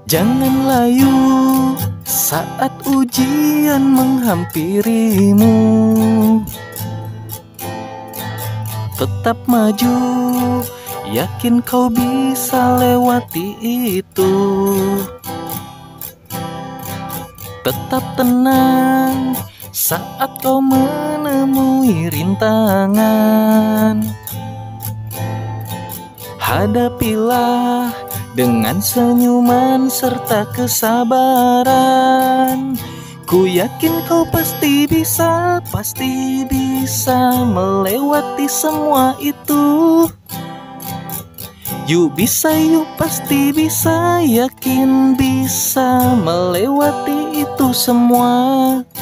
Jangan layu saat ujian menghampirimu. Tetap maju, yakin kau bisa lewati itu. Tetap tenang saat kau menemui rintangan. Hadapilah dengan senyuman serta kesabaran. Ku yakin kau pasti bisa melewati semua itu. Yuk bisa, yuk pasti bisa, yakin bisa melewati itu semua.